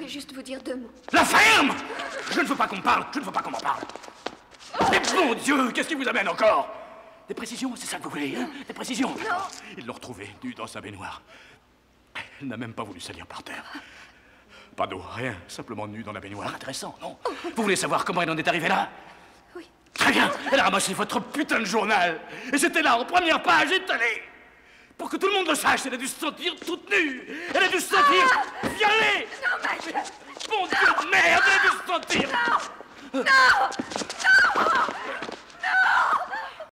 juste vous dire 2 mots. La ferme! Je ne veux pas qu'on me parle, je ne veux pas qu'on m'en parle. Mais bon Dieu, qu'est-ce qui vous amène encore? Des précisions, c'est ça que vous voulez, hein? Des précisions? Non. Ils l'ont retrouvé, nu dans sa baignoire. Elle n'a même pas voulu salir par terre. Pas d'eau, rien, simplement nu dans la baignoire. Intéressant, non? Vous voulez savoir comment elle en est arrivée là? Oui. Très bien, elle a ramassé votre putain de journal. Et c'était là, en première page, étalée. Pour que tout le monde le sache, elle a dû se sentir toute nue. Elle a dû se sentir violée. Non, Michael. Bon Dieu de merde, elle a dû se sentir... Non. Non. Non.